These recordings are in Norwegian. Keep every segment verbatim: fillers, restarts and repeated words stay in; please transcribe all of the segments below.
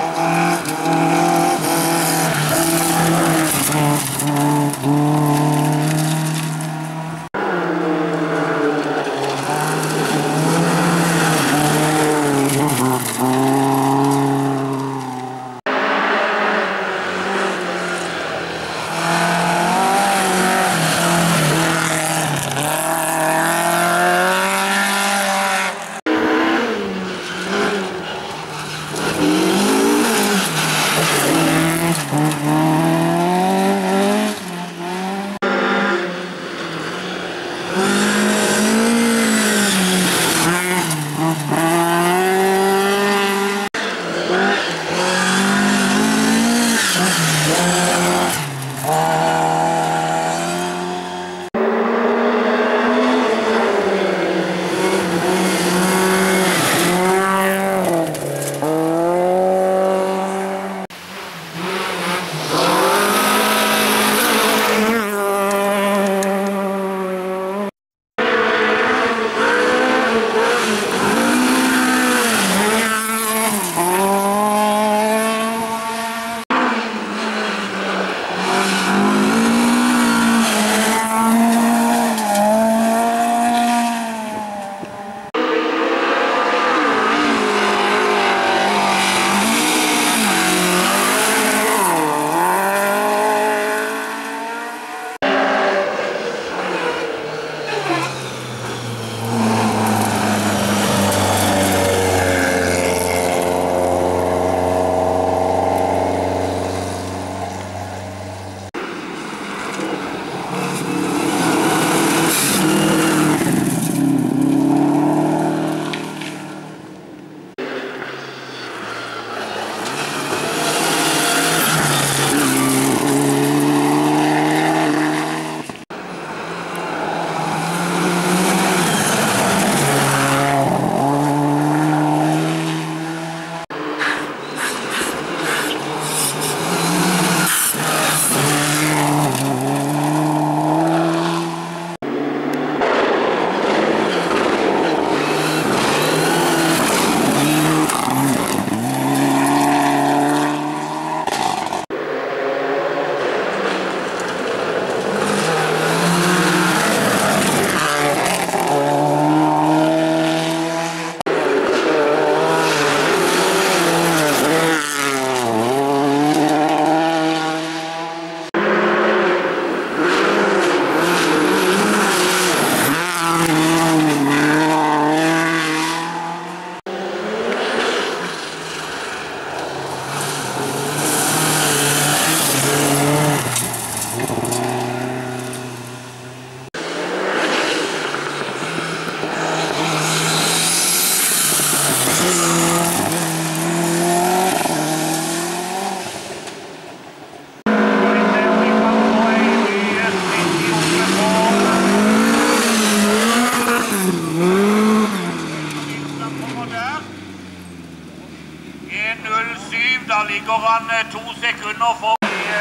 Da ligger han to sekunder for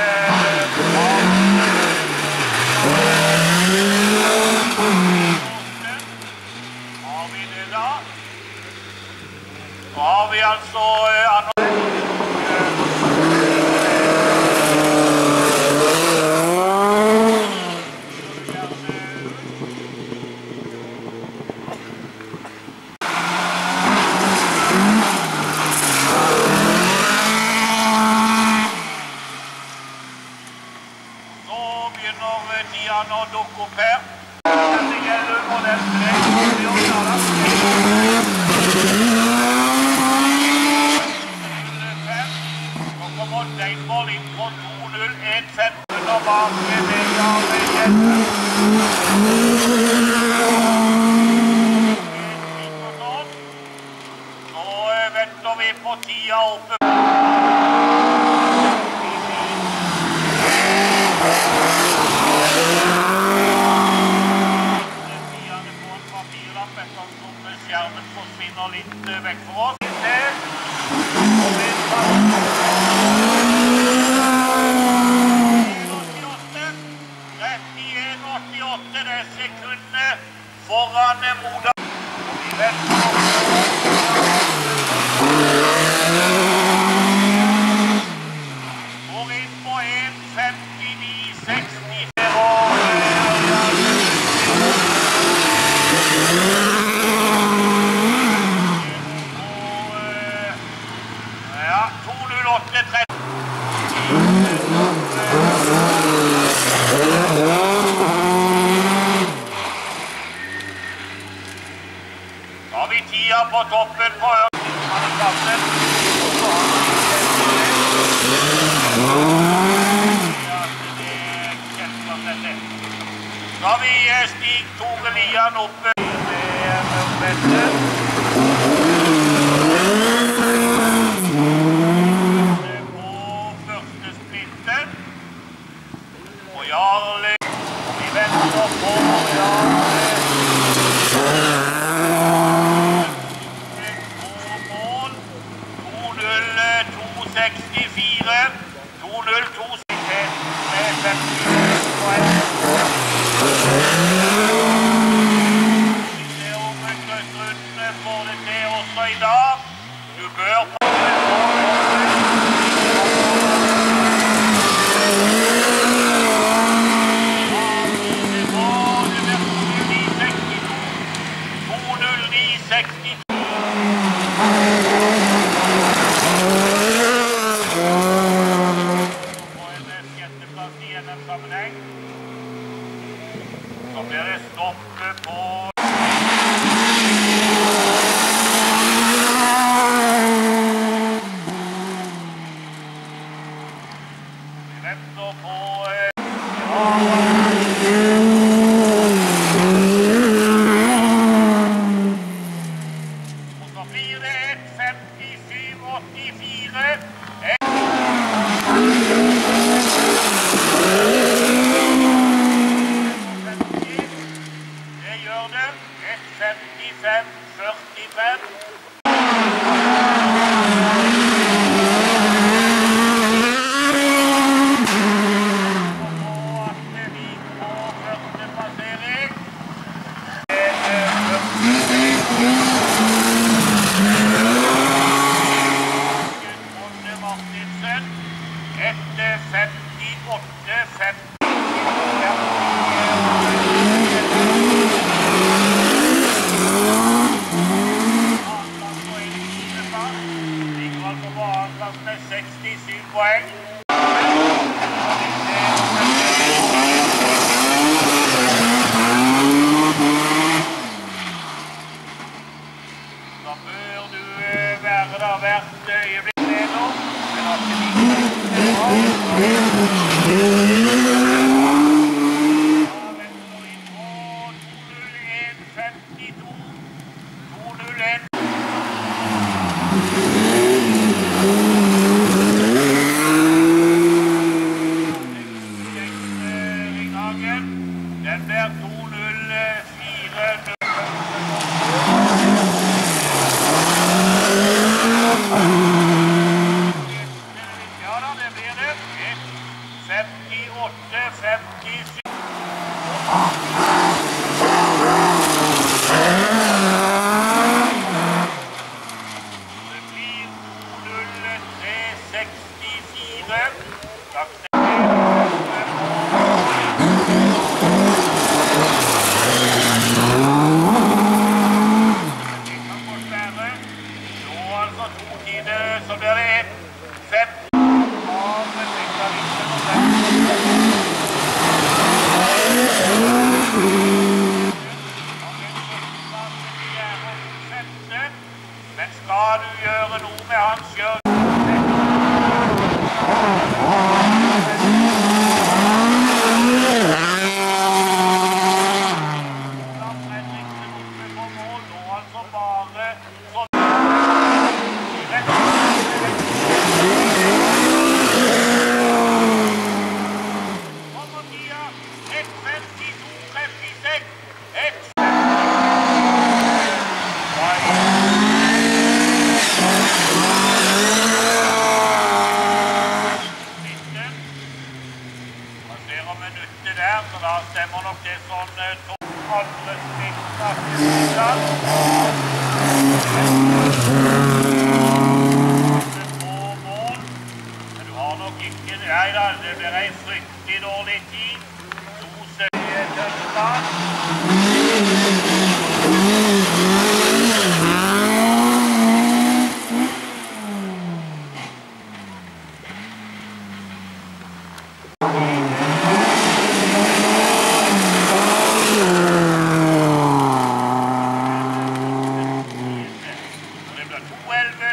Har vi det da? Da har vi altså Nå dukker opp her. Dette gjelder modell tre. Nå kommer Deinvoll inn på to null en fem under bak med Jarle Hjelme. Nå venter vi på tida oppe. Skjermen forsvinner litt vekk for oss. trettien åttiåtte, det er sekundet foran Moda. Vi venter. toppen på Ørkenplassen. Da vi Stig Tore Lian oppe med Mørkvesten. På første splitten. Og Jarle, vi venter på Jarle. to null to sekstifire. to null to sekstifire med femti poeng. Får det til også i dag. Du bør få det på to null ni sekstito. Og en sjetteplass i en sammenheng. Så blir det stoppet på femtifem førtifem. Og Atlevik på første passering. Gudrunde Martinsen. Etter femtiåtte femti. Med sekstisju poeng. Da bør du være der hvert øyeblikk med nå. Men at det ikke er bra. Da venter vi på to null en femtito. to null en. Den blir to null fire. Ja da, det blir det. femtiåtte femtisju. Det blir to null tre sekstifire. Takk. Så blir det fem av sektoristen og fem. Men skal du gjøre noe med hans kjør? Fredriksen oppe på mål, nå altså bare sånn.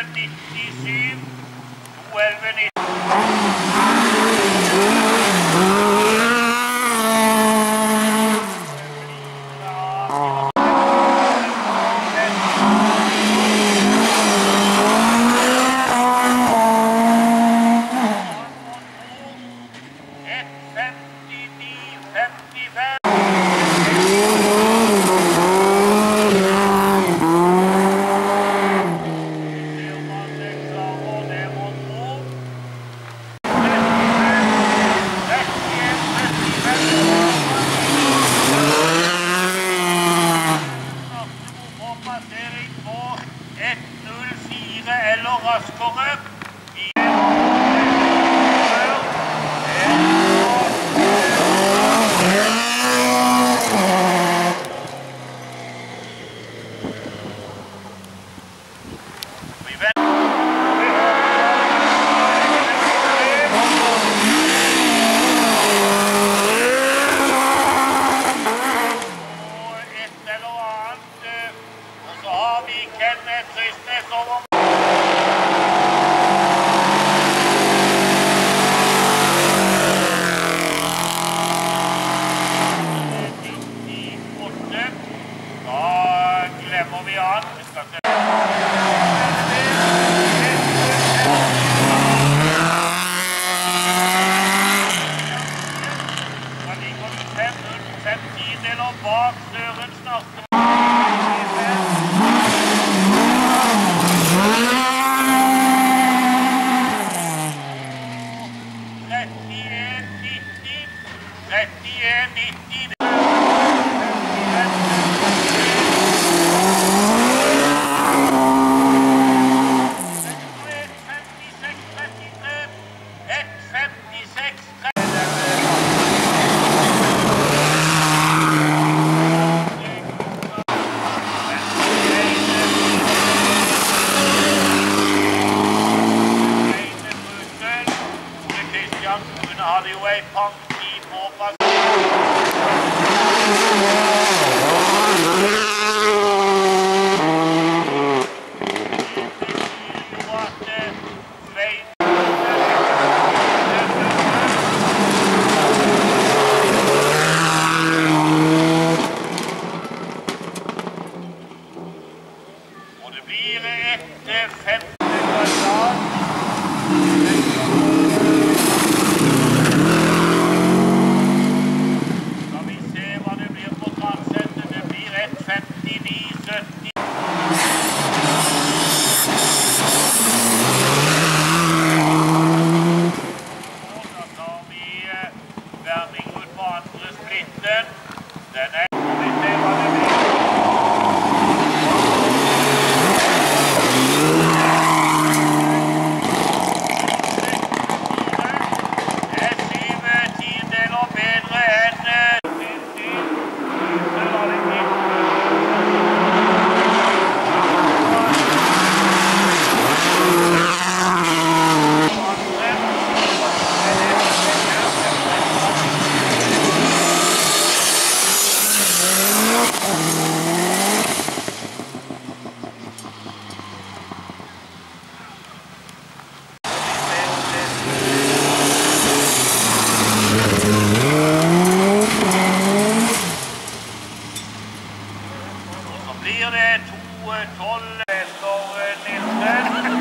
nittisju, to elleve nitti. Eller raskere. Glemmer vi an. Vi skal se. Da ligger du fem tideler bak Søren Snarte. trettien nitti. trettien nitti. Hun hadde jo ei panti på plass. Og det blir et femte kvartal. Blir det to tolv etter Nilsen?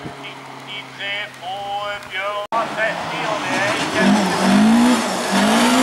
tretti og det er ikke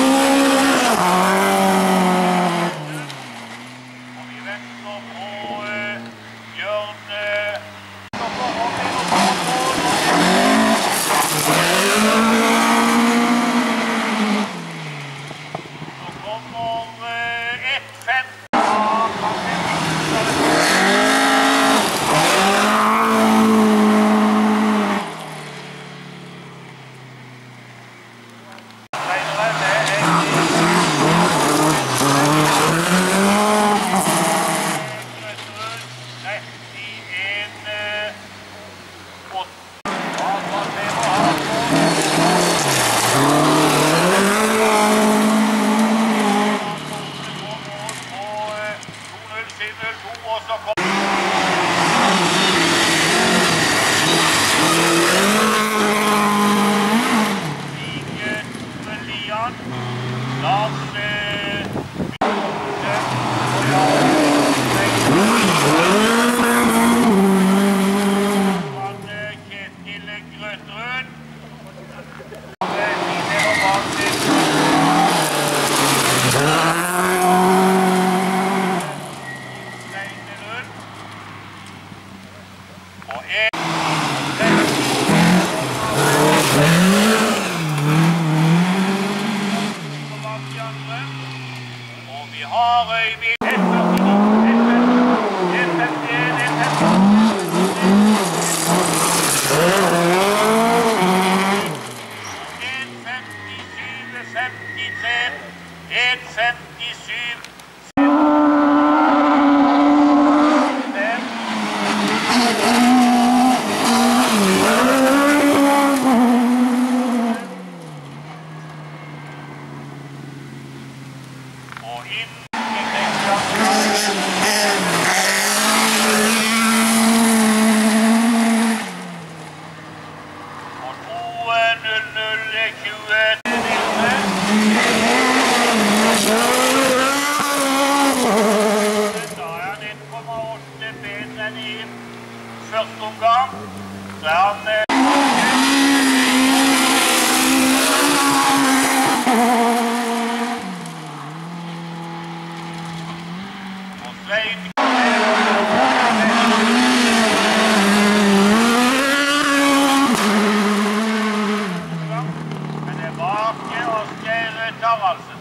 Lars eh, Kjetil Grøterud. Og en og vi har Øyvind en femtisju og inn og to null null tjue da er han ett komma åtte bedre enn i første omgang. Så er han og Svein men det er bak Asgeir Taraldsen.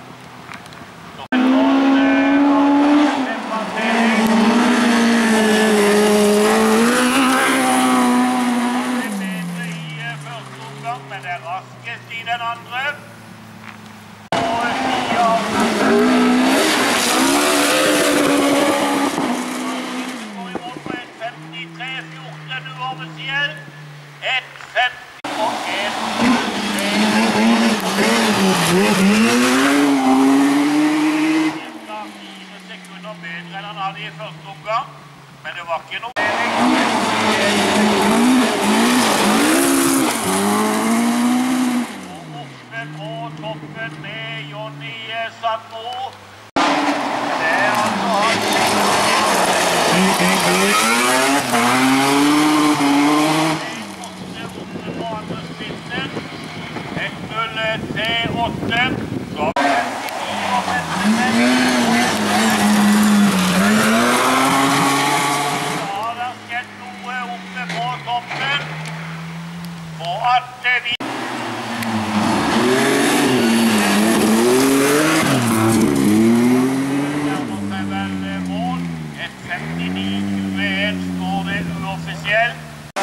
Men det er raskest i den andre. Og Pia går imot på ett femtitre fjorten uoffisiell. ett femti og en cirka fire sekunder bedre enn han hadde i første omgang. Men det var ikke noe på toppen med Jonny Sandmo. Det er altså han. Det er åtte på andre spissen. ett null til åtte. Så femtini og femtifem. Så har det skjedd noe oppe på toppen. For at vi uoffisiell.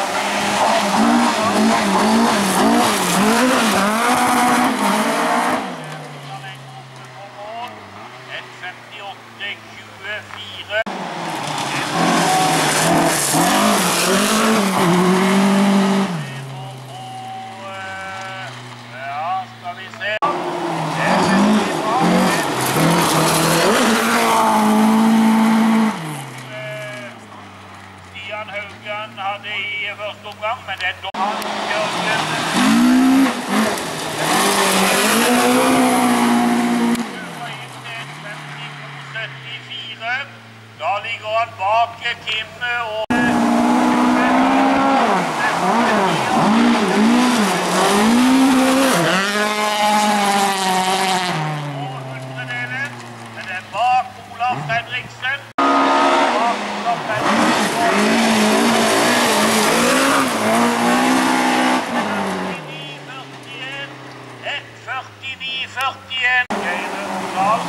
ett femtiåtte tjuefire. Ja, skal vi se. Stian Haugen hadde i første omgang, men det er Don Jørgen. syttifire. Da ligger han bak Kim og hundredelen. Men det er bak Olav Fredriksen. Bak Olav Fredriksen. ett førtini førtien. Geir Øvndal.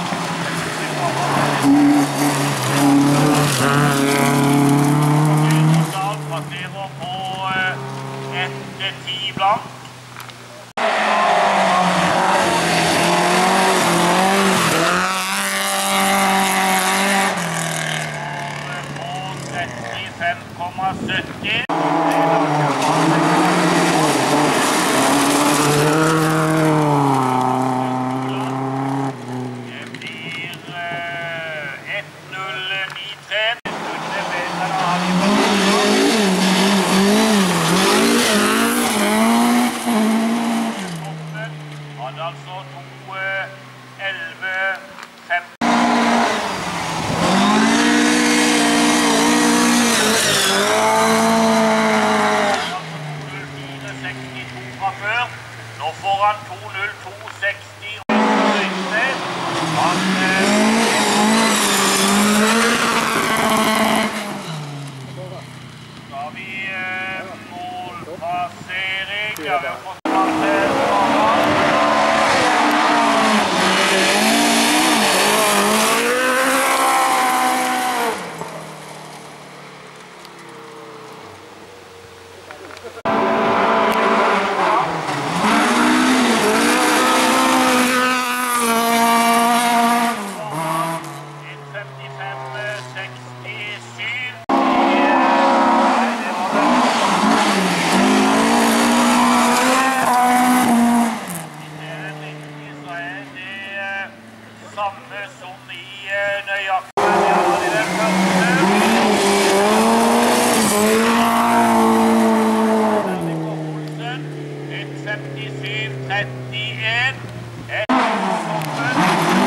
Øvndal passerer på ett ti blank. Og trettifem komma sytti. har vi eh, målpassering. Ja, vi har fått plass til Svanen. Samme som i nøyaktig i den første. Olsen, ett femtisju trettien. Et toppen.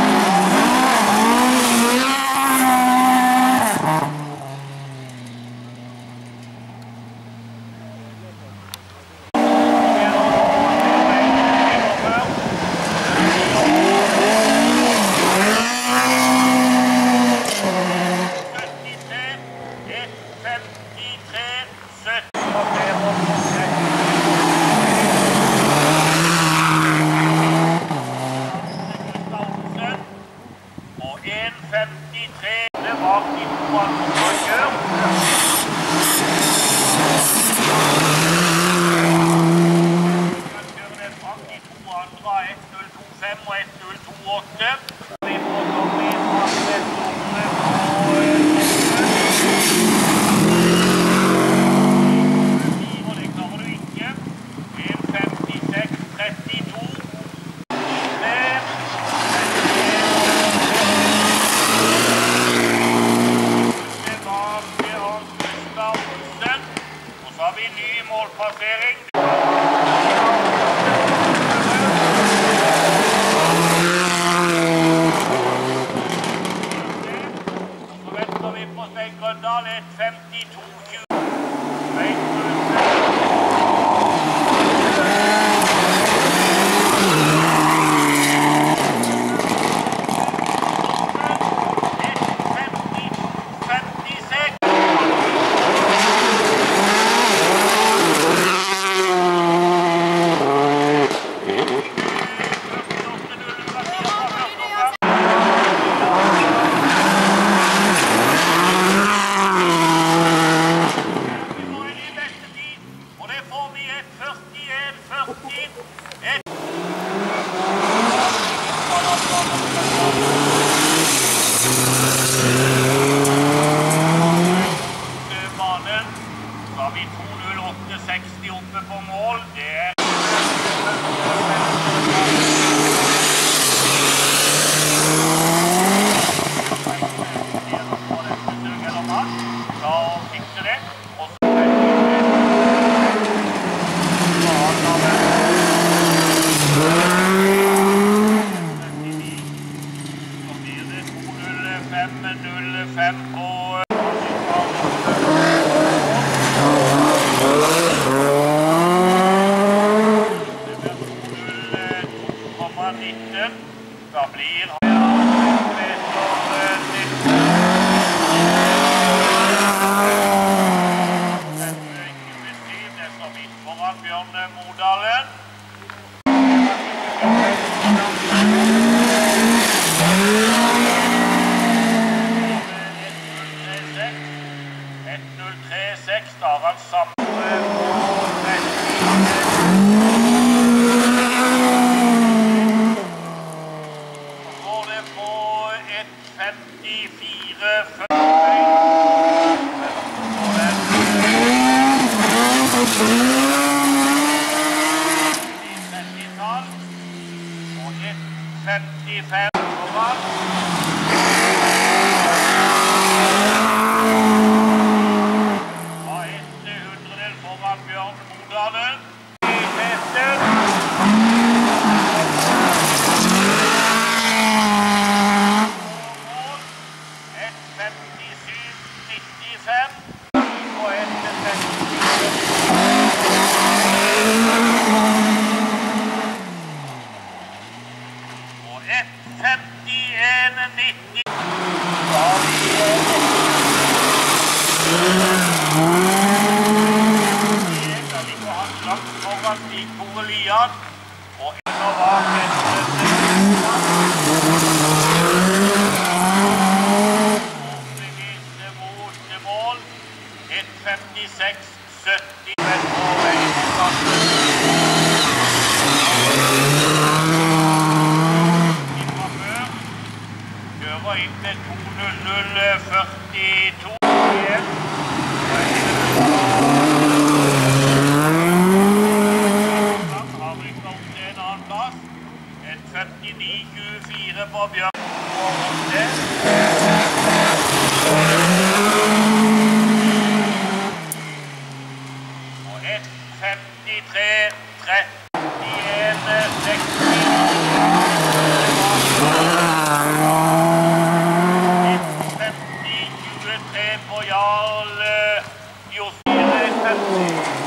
Målpassering. Så venter vi på Stein Grøndal, ett femtito tjue. Stein Da blir han det står midt foran Bjørn Modalen. ett null tre seks, da har han samme femtifem foran. Og ett hundredel foran Bjørn Modalen. ett femtisju nittifem. Og ett femtisju. femtien nitti. Da har vi da ligger han langt foran Stigborg Lian, og enda var etter overbeviste mot mål. ett femtiseks sytti på veien til kassen. Kjører inn til to null null førtito igjen. Han har rykket opp til en annen plass. Et femtini tjuefire på Bjørn. Og et femtitre trettien seksti. På Jarl Josfire femti.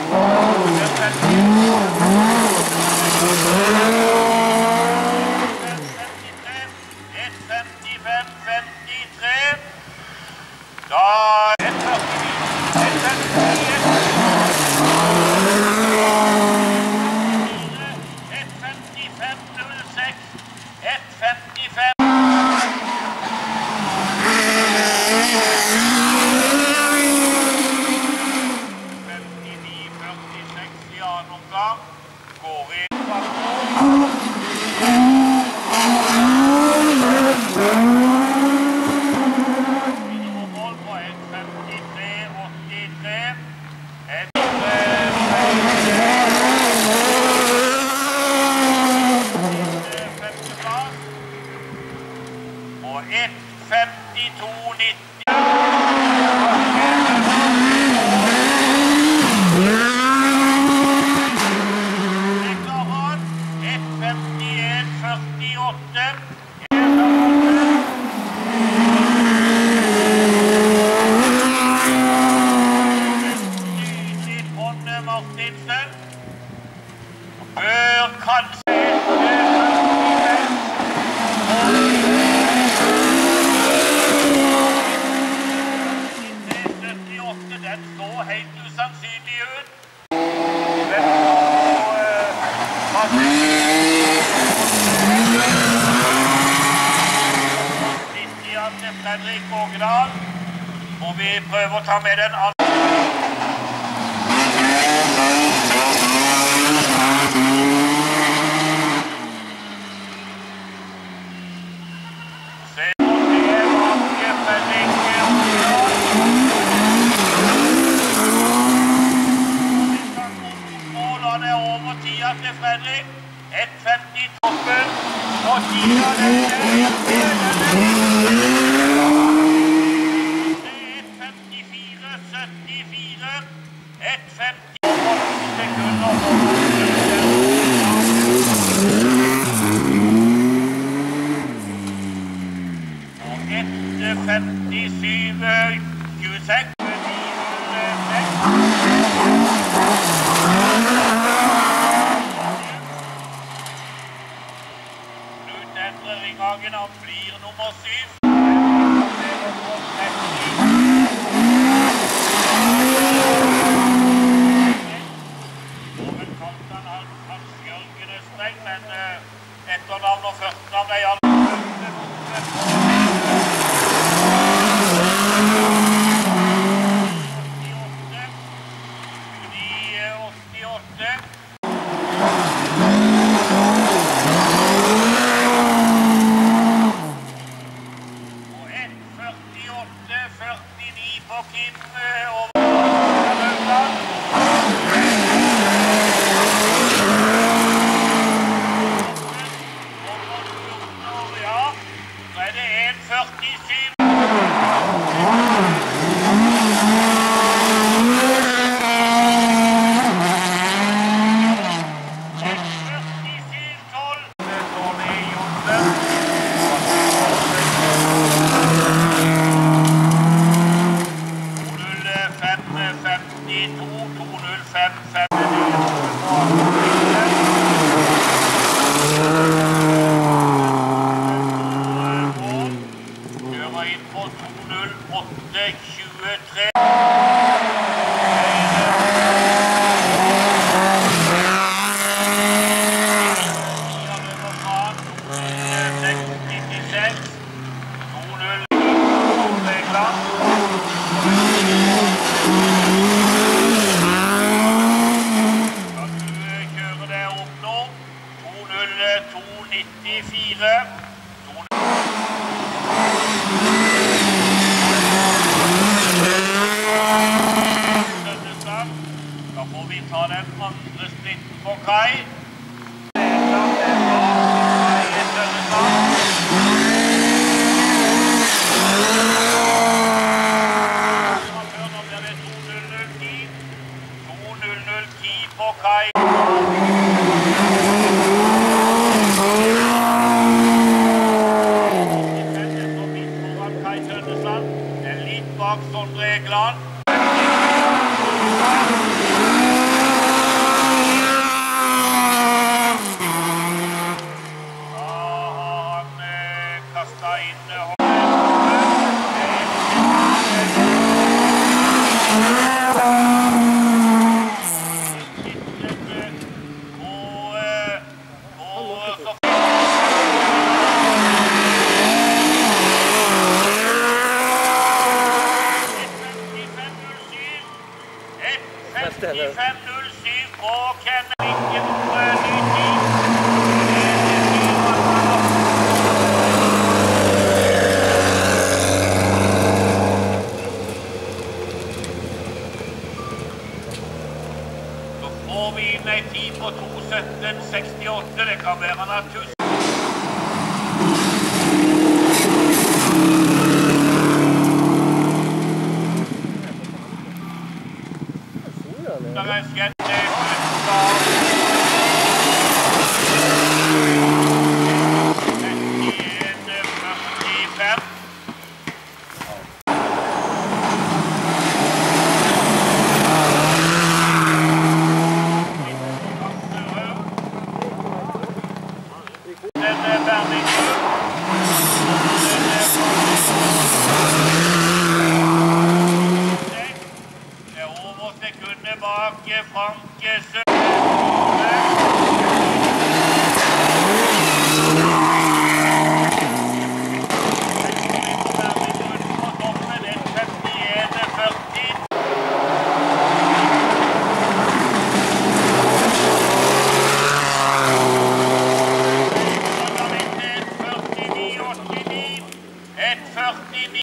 ett femtifem femtitre. Da ett førtini. ett femtien. ett femtifem null seks. ett femtifem. Går inn på mål på ett femtitre åttitre. Et femteplass. Og ett femtito nitti. førtiåtte. Nydelig Trond Martinsen. Bør kanskje syttiåtte, den så helt usannsynlig ut. Den så til Fredrik Ågedal, og vi prøver å ta med den andre. Se på det bak Fredrik Ågedal. Målene er over tida til Fredrik. ett femti toppen, og tida den er ett femtifire syttifire. ett femti sekunder. Og ett femtisju tjueseks. Ringhagen, han blir nummer syv. Loven kalt han Hans Jørgen Østreng, men etternavn og førstenavn er alle åttiåtte. førtini på Kim over Løvland. Ja, så er det en førtisju. førtisju tolv. Tony Jonsen. femtito to null fem fem. på kai. Nederland er bak på kai i Tønnesland. Før nå blir det to null null ti. to null null ti på kai. Kai Tønnesland. Det er litt bak Sondre Egeland. femtifem null syv på Kenneth ikke noe ny tid. Så får vi inn en tid på to sytten sekstiåtte. Det kan være naturlig. Der er skjedd utslag. trettien førtifem. Den er ferdig. Sekundet bak Frank Sønne. På toppen en femtien førti. Et førtini åttini. Et førtini.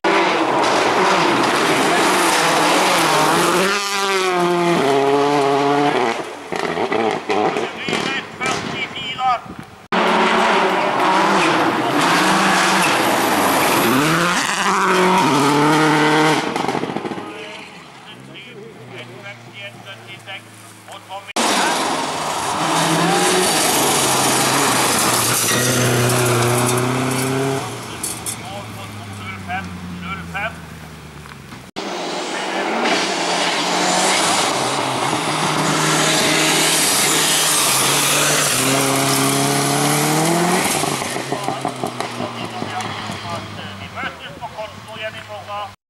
Vi møtes på konto igjen i morgen.